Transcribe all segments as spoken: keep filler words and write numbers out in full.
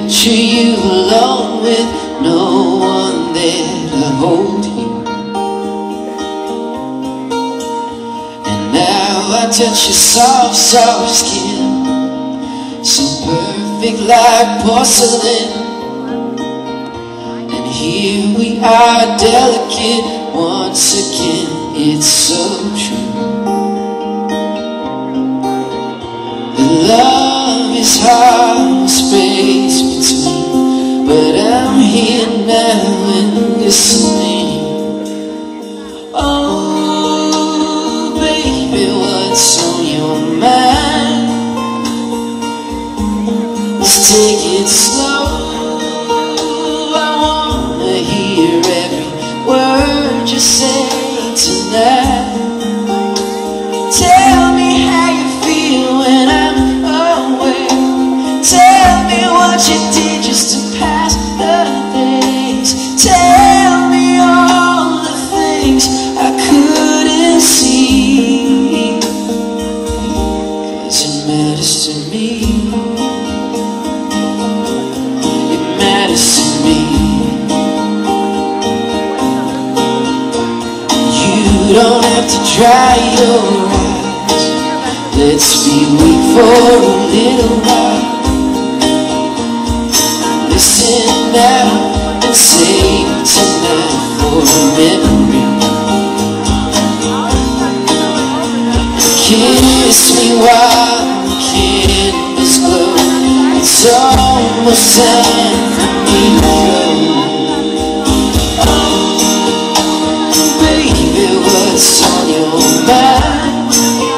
picture you alone with no one there to hold you. And now I touch your soft, soft skin, so perfect like porcelain. And here we are, delicate once again. It's so true. Love is hard, space between, but I'm here now and listening. Oh, baby, what's on your mind? Let's take it slow. I wanna hear every word you say tonight. Tell me how you feel when I'm away. Tell me what you did just to pass the days. Tell me all the things I couldn't see, 'cause it matters to me. It matters to me. You don't have to dry your eyes. Let's be weak for a little while. Listen now and save tonight for a memory. Kiss me while the candles glow. It's almost time for me to go. What's on your mind?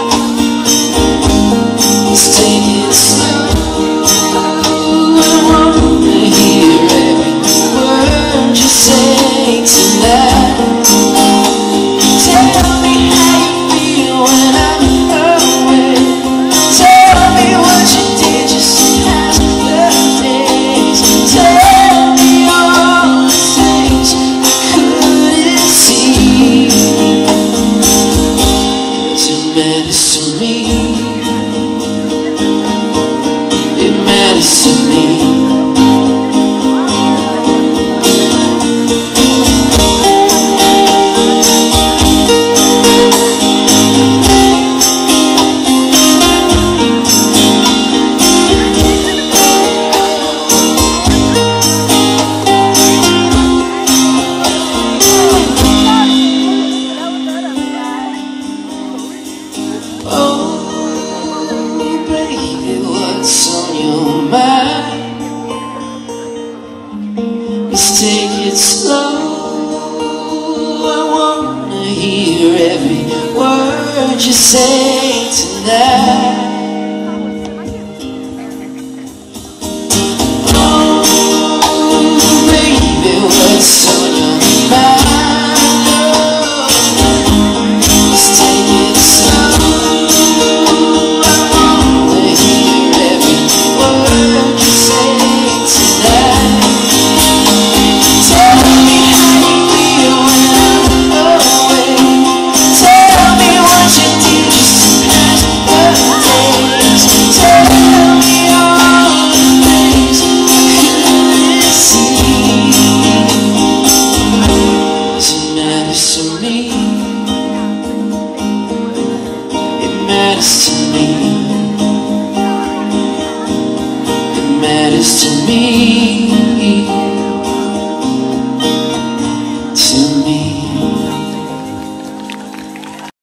Let's take it slow. I wanna hear every word you say tonight. Tell me how you feel when I'm away. Tell me what you did just to pass the days. Tell me all the things I couldn't see. It matters to me. It matters to me. What's on your mind? Let's take it slow. I wanna hear every word you say tonight.